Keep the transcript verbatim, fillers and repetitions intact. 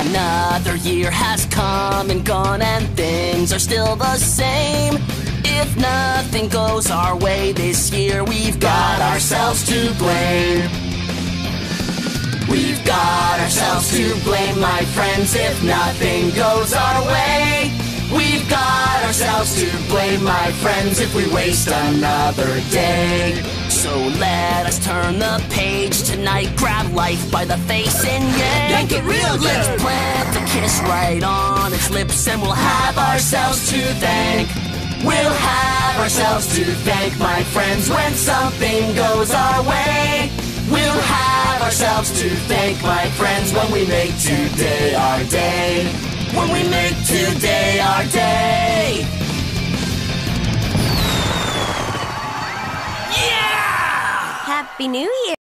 Another year has come and gone and things are still the same. If nothing goes our way this year, we've got ourselves to blame. We've got ourselves to blame, my friends, if nothing goes our way. We've got ourselves to blame, my friends, if we waste another day. So let us turn the page tonight, grab life by the face and yank, yank it real good. Let's plant a kiss right on its lips and we'll have ourselves to thank. We'll have ourselves to thank, my friends, when something goes our way. We'll have ourselves to thank, my friends, when we make today our day. When we make today our day. Yeah! Happy New Year!